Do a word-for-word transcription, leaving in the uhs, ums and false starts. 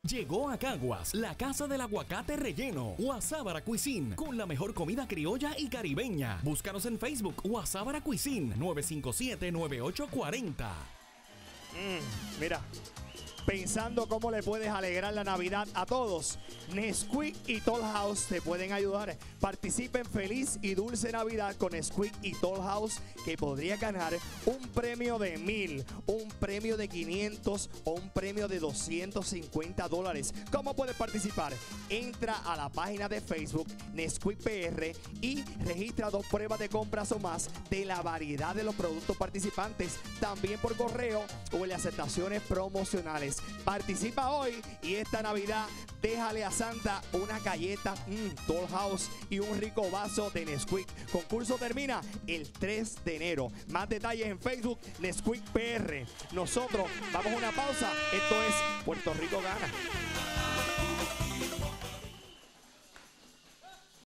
Llegó a Caguas, la casa del aguacate relleno, Guasábara Cuisine, con la mejor comida criolla y caribeña. Búscanos en Facebook, Guasábara Cuisine, nueve cinco siete, nueve ocho cuatro cero. Mm, mira, pensando cómo le puedes alegrar la Navidad a todos, Nesquik y Toll House te pueden ayudar. Participa en Feliz y Dulce Navidad con Nesquik y Toll House, que podría ganar un premio de mil, un premio de quinientos o un premio de doscientos cincuenta dólares. ¿Cómo puedes participar? Entra a la página de Facebook Nesquik P R y registra dos pruebas de compras o más de la variedad de los productos participantes, también por correo o en las aceptaciones promocionales. Participa hoy y esta Navidad déjale a Santa una galleta mmm, Toll House y un rico vaso de Nesquik. Concurso termina el tres de enero. Más detalles en Facebook Nesquik P R. Nosotros vamos a una pausa. Esto es Puerto Rico Gana.